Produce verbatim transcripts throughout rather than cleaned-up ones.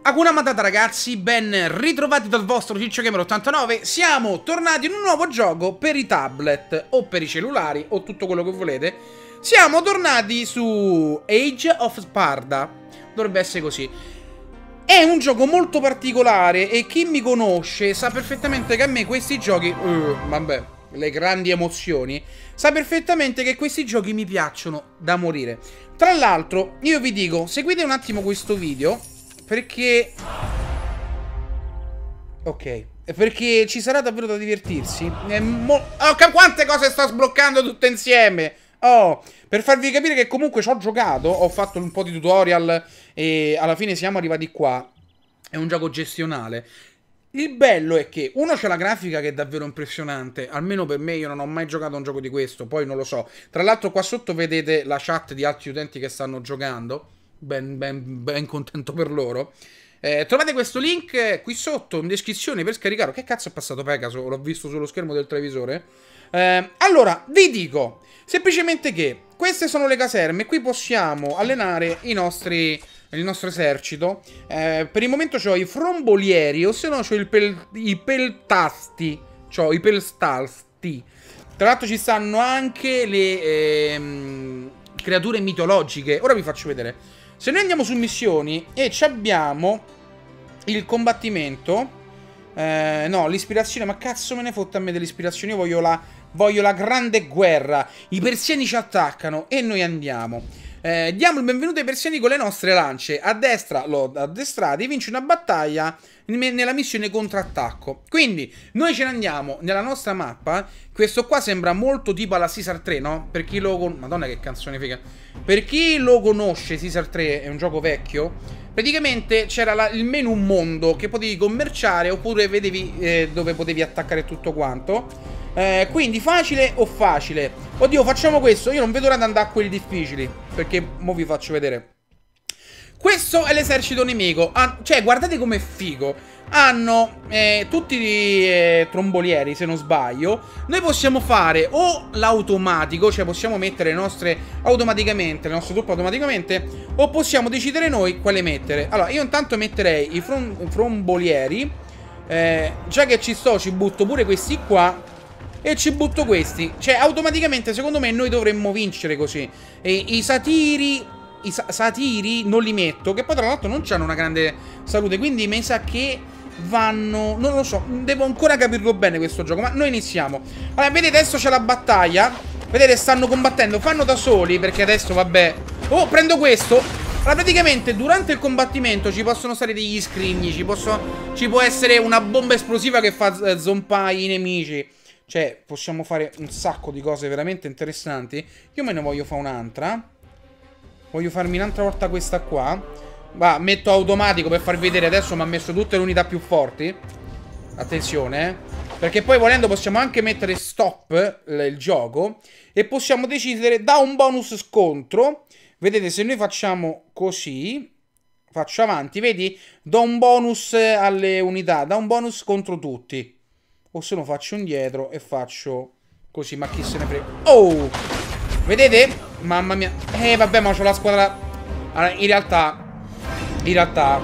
Hakuna Matata ragazzi, ben ritrovati dal vostro Ciccio Gamer ottantanove. Siamo tornati in un nuovo gioco per i tablet o per i cellulari o tutto quello che volete. Siamo tornati su Age of Sparda. Dovrebbe essere così. È un gioco molto particolare e chi mi conosce sa perfettamente che a me questi giochi... Uh, vabbè, le grandi emozioni. Sa perfettamente che questi giochi mi piacciono da morire. Tra l'altro, io vi dico, seguite un attimo questo video... Perché... Ok. Perché ci sarà davvero da divertirsi. È mo... Oh, quante cose sto sbloccando tutte insieme! Oh, per farvi capire che comunque ci ho giocato, ho fatto un po' di tutorial e alla fine siamo arrivati qua. È un gioco gestionale. Il bello è che, uno, c'è la grafica che è davvero impressionante. Almeno per me, io non ho mai giocato a un gioco di questo, poi non lo so. Tra l'altro qua sotto vedete la chat di altri utenti che stanno giocando. Ben, ben, ben contento per loro. eh, Trovate questo link qui sotto in descrizione per scaricare. Che cazzo è passato Pegaso? L'ho visto sullo schermo del televisore. eh, Allora, vi dico semplicemente che queste sono le caserme. Qui possiamo allenare i nostri, il nostro esercito. eh, Per il momento ho i frombolieri, o se no ho pel, i peltasti. C'ho i pelstasti. Tra l'altro ci stanno anche le ehm, creature mitologiche. Ora vi faccio vedere. Se noi andiamo su missioni e abbiamo il combattimento, eh, no, l'ispirazione, ma cazzo me ne fotte a me dell'ispirazione, io voglio la, voglio la grande guerra, i persiani ci attaccano e noi andiamo. Eh, diamo il benvenuto ai persiani con le nostre lance, a destra l'ho addestrati, vince una battaglia nella missione contrattacco. Quindi noi ce ne andiamo nella nostra mappa. Questo qua sembra molto tipo alla Caesar tre, no? Per chi lo con... Madonna che canzone figa. Per chi lo conosce, Caesar tre è un gioco vecchio. Praticamente c'era il menu mondo che potevi commerciare oppure vedevi eh, dove potevi attaccare tutto quanto. eh, Quindi facile o facile. Oddio, facciamo questo. Io non vedo l'ora di andare a quelli difficili, perché mo vi faccio vedere. Questo è l'esercito nemico. ah, Cioè, guardate com'è figo. Hanno eh, tutti i eh, trombolieri, se non sbaglio. Noi possiamo fare o l'automatico, cioè possiamo mettere le nostre automaticamente, le nostre truppe automaticamente, o possiamo decidere noi quale mettere. Allora, io intanto metterei i fron frombolieri. eh, Già che ci sto, ci butto pure questi qua e ci butto questi. Cioè, automaticamente, secondo me, noi dovremmo vincere così. E i satiri... I sa satiri non li metto, che poi tra l'altro non hanno una grande salute, quindi mi sa che vanno... Non lo so, devo ancora capirlo bene questo gioco, ma noi iniziamo. Allora, vedete, adesso c'è la battaglia. Vedete, stanno combattendo, fanno da soli, perché adesso, vabbè... Oh, prendo questo. Allora, praticamente, durante il combattimento ci possono stare degli scrigni, ci, posso... ci può essere una bomba esplosiva che fa eh, zompare i nemici. Cioè, possiamo fare un sacco di cose veramente interessanti. Io me ne voglio fare un'altra. Voglio farmi un'altra volta questa qua. Va, metto automatico per farvi vedere. Adesso mi ha messo tutte le unità più forti. Attenzione, eh. Perché poi volendo possiamo anche mettere stop il gioco. E possiamo decidere da un bonus scontro. Vedete, se noi facciamo così, faccio avanti, vedi? Do un bonus alle unità, da un bonus contro tutti. O se no faccio indietro e faccio così, ma chi se ne frega. Oh! Vedete? Mamma mia. Eh vabbè, ma c'ho la squadra. Allora, in realtà In realtà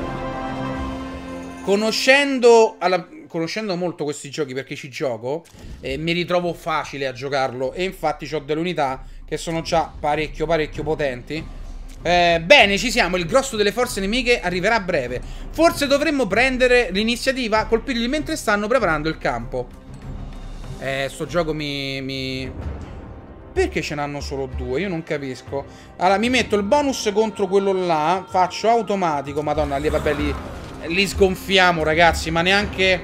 Conoscendo alla... Conoscendo molto questi giochi, perché ci gioco, eh, mi ritrovo facile a giocarlo. E infatti ho delle unità che sono già parecchio parecchio potenti. eh, Bene, ci siamo. Il grosso delle forze nemiche arriverà a breve. Forse dovremmo prendere l'iniziativa, colpirli mentre stanno preparando il campo. Eh, sto gioco mi... mi... Perché ce n'hanno solo due? Io non capisco. Allora, mi metto il bonus contro quello là. Faccio automatico. Madonna, lì, vabbè, li, li sgonfiamo, ragazzi. Ma neanche...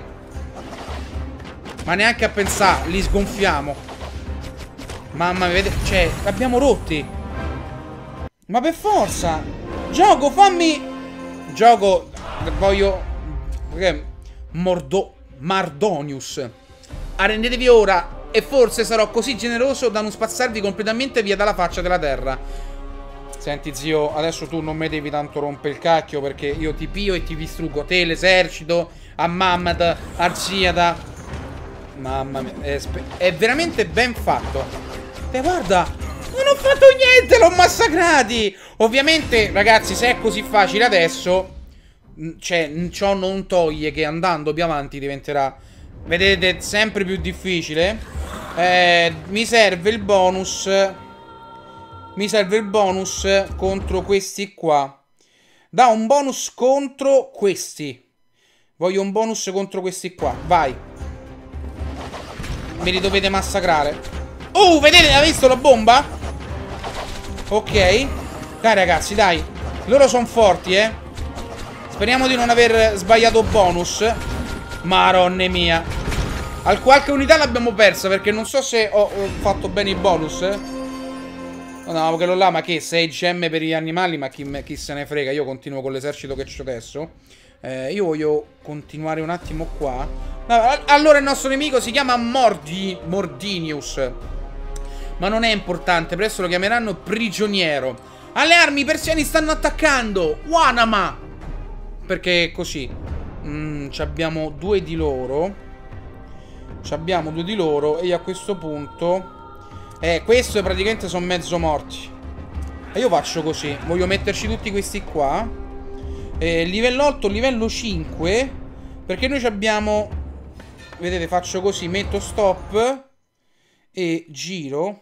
Ma neanche a pensare. Li sgonfiamo. Mamma mia, vedete? Cioè, l'abbiamo rotti. Ma per forza. Gioco, fammi... Gioco... Voglio... Mordo... Mardonius. Arrendetevi ora... E forse sarò così generoso da non spazzarvi completamente via dalla faccia della terra. Senti zio, adesso tu non mi devi tanto rompere il cacchio, perché io ti pio e ti distruggo. Te, l'esercito, a Mammat, Arziada. Mamma mia, è, è veramente ben fatto. E guarda, non ho fatto niente, l'ho massacrati. Ovviamente, ragazzi, se è così facile adesso, Cioè, ciò non toglie che andando più avanti diventerà, vedete, sempre più difficile. Eh, mi serve il bonus. Mi serve il bonus contro questi qua. Da un bonus contro questi. Voglio un bonus contro questi qua. Vai. Me li dovete massacrare. Oh, vedete? Ha visto la bomba? Ok. Dai ragazzi, dai. Loro sono forti, eh. Speriamo di non aver sbagliato bonus. Maronne mia. Al qualche unità l'abbiamo persa, perché non so se ho, ho fatto bene i bonus. No, quello là, ma che? sei gemme per gli animali? Ma chi, chi se ne frega? Io continuo con l'esercito che c'ho adesso. eh, Io voglio continuare un attimo qua. No, allora il nostro nemico si chiama Mordi Mordinius. Ma non è importante, presto lo chiameranno prigioniero. Alle armi, i persiani stanno attaccando. Wanama. Perché è così. mm, Abbiamo due di loro. Abbiamo due di loro. E a questo punto Eh, questo praticamente sono mezzo morti. E io faccio così. Voglio metterci tutti questi qua. eh, Livello otto, livello cinque. Perché noi abbiamo, vedete, faccio così. Metto stop e giro.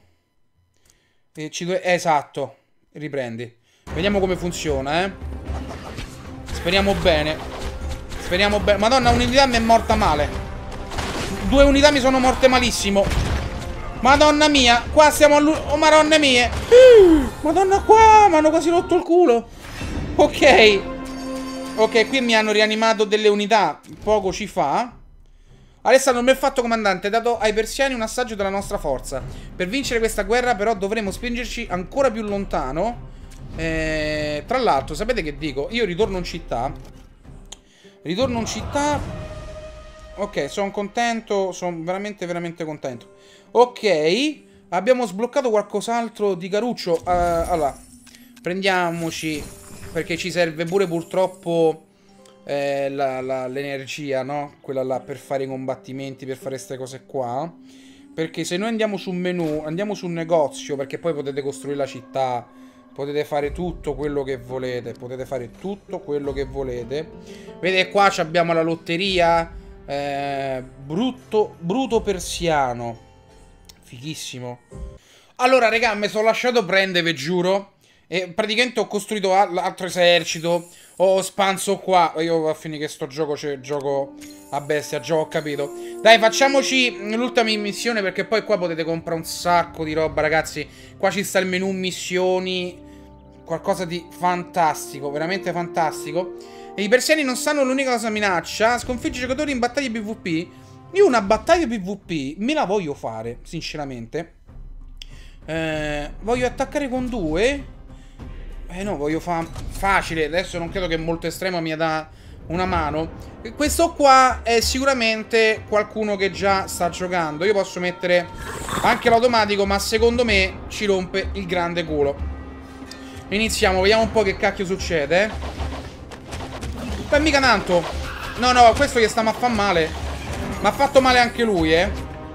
E ci do... eh, esatto. Riprendi. Vediamo come funziona, eh. Speriamo bene. Speriamo bene. Madonna, un'unità mi è morta male. Due unità mi sono morte malissimo. Madonna mia, qua siamo a... Oh, madonna mia. Madonna, qua mi hanno quasi rotto il culo. Ok. Ok, qui mi hanno rianimato delle unità. Poco ci fa. Alessandro, ben fatto comandante. Dato ai persiani un assaggio della nostra forza. Per vincere questa guerra però dovremo spingerci ancora più lontano. eh, Tra l'altro, sapete che dico? Io ritorno in città. Ritorno in città. Ok, sono contento. Sono veramente veramente contento. Ok, abbiamo sbloccato qualcos'altro di caruccio. uh, Allora, prendiamoci, perché ci serve pure purtroppo eh, l'energia, no? Quella là per fare i combattimenti, per fare queste cose qua. Perché se noi andiamo sul menu, andiamo sul negozio, perché poi potete costruire la città, potete fare tutto quello che volete. Potete fare tutto quello che volete. Vedete, qua abbiamo la lotteria. eh, Brutto, bruto persiano. Fighissimo. Allora, raga, mi sono lasciato prendere, vi giuro. E praticamente ho costruito altro esercito. Ho spanso qua. Io a finire che sto gioco, cioè, gioco a bestia, già ho capito. Dai, facciamoci l'ultima missione, perché poi qua potete comprare un sacco di roba, ragazzi. Qua ci sta il menu missioni. Qualcosa di fantastico, veramente fantastico. E i persiani non sanno l'unica cosa minaccia. Sconfigge i giocatori in battaglie PvP. Io una battaglia PvP me la voglio fare, sinceramente. eh, Voglio attaccare con due. Eh no, voglio fare facile. Adesso non credo che molto estremo mi dà una mano. Questo qua è sicuramente qualcuno che già sta giocando. Io posso mettere anche l'automatico, ma secondo me ci rompe il grande culo. Iniziamo, vediamo un po' che cacchio succede. Beh, mica tanto. No, no, questo gli sta a far male. Mi ha fatto male anche lui, eh.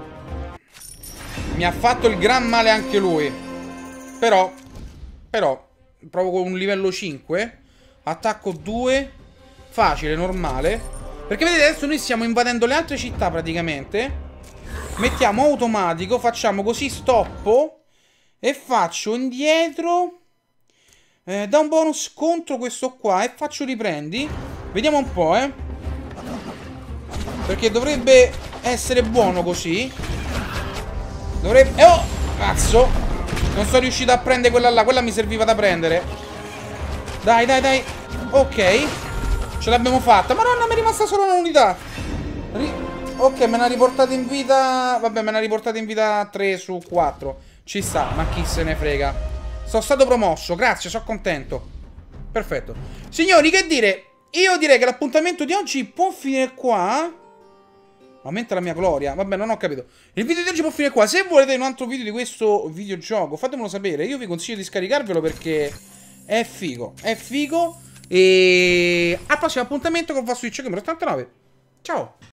Mi ha fatto il gran male anche lui. Però, però, provo con un livello cinque. Attacco due. Facile, normale. Perché vedete, adesso noi stiamo invadendo le altre città praticamente. Mettiamo automatico, facciamo così, stoppo. E faccio indietro. eh, Da un bonus contro questo qua. E faccio riprendi. Vediamo un po', eh. Perché dovrebbe essere buono così. Dovrebbe... Oh! Cazzo! Non sono riuscito a prendere quella là. Quella mi serviva da prendere. Dai, dai, dai. Ok. Ce l'abbiamo fatta. Madonna, mi è rimasta solo un'unità. Ri... Ok, me l'ha riportata in vita... Vabbè, me l'ha riportata in vita tre su quattro. Ci sta, ma chi se ne frega. Sono stato promosso. Grazie, sono contento. Perfetto. Signori, che dire? Io direi che l'appuntamento di oggi può finire qua. Aumenta la mia gloria. Vabbè, non ho capito. Il video di oggi può finire qua. Se volete un altro video di questo videogioco, fatemelo sapere. Io vi consiglio di scaricarvelo perché è figo. È figo. E al prossimo appuntamento con il vostro Twitch Gamer ottantanove. Ciao.